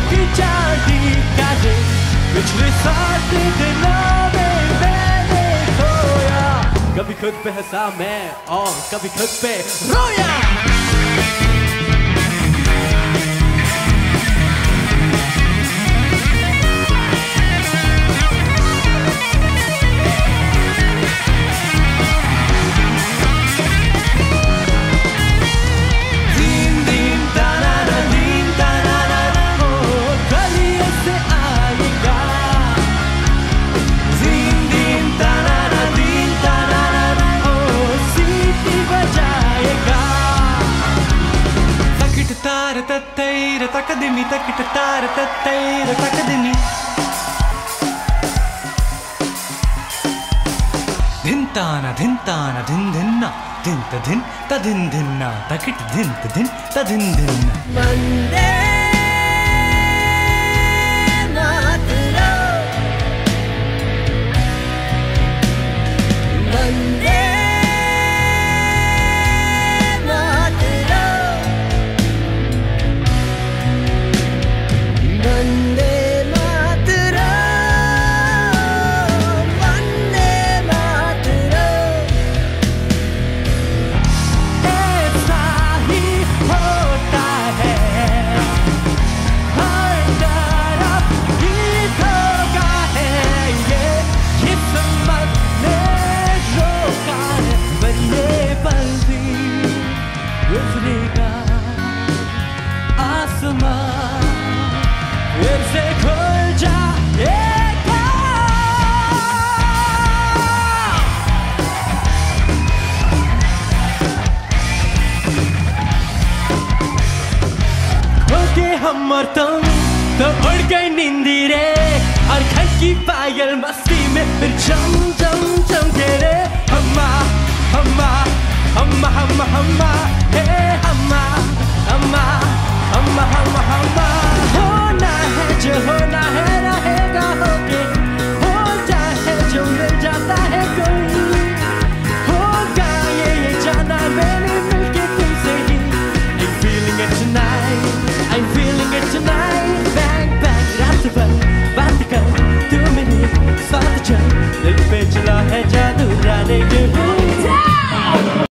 की चांदी का दिन पिछले 7 दिनों में मैंने खोया। कभी खुद पे हंसा मैं और कभी खुद पे रोया। तकदिमी तकिट तार तत्तैर तकदिमी धिंताना धिंताना धिन धिन्ना धिंत धिन तधिन धिन्ना तकिट धिंत धिन तधिन धिन्ना। वंदे मातरम वंदे हम और तुम तो उड़ गई नींदी रे और घर की पायल मस्ती में फिर चम चम चमके रे। हम्मा हम्मा हम्मा हम्मा हम्मा हे हम्मा हम्मा हम्मा हम्मा हम्मा। होना है जो होना है रहेगा होके, हो जाए जो मिल जाता है कोई होगा ये जाना मैंने मिलके तुमसे ही। I'm feeling it tonight